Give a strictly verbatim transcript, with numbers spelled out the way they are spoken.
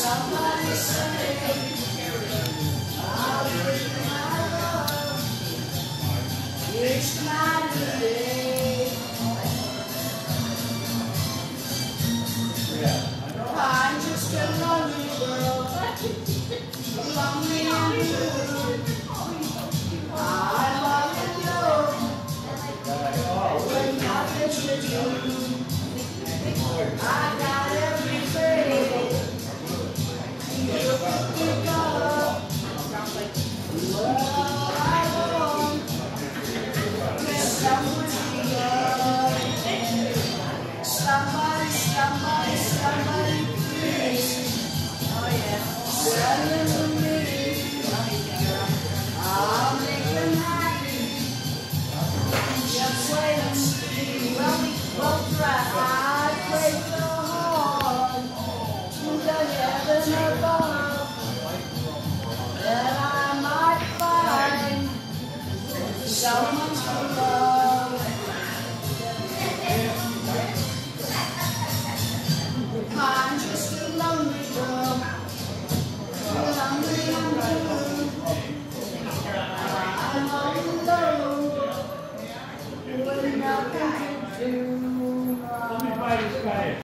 Somebody say I'll give you my love. It's not today. I'm just a lonely girl, lonely and blue. I love you, but nothing to do. I got everything. You got love I want. There's someone to love. Somebody, somebody, somebody, please. Oh yeah. Send them to me. I'll make them happy. Just wait and see. Well, we both try. I pray so hard to the heaven above that I might find someone to love. I'm just a lonely girl, lonely and blue. I'm all alone with nothing to do.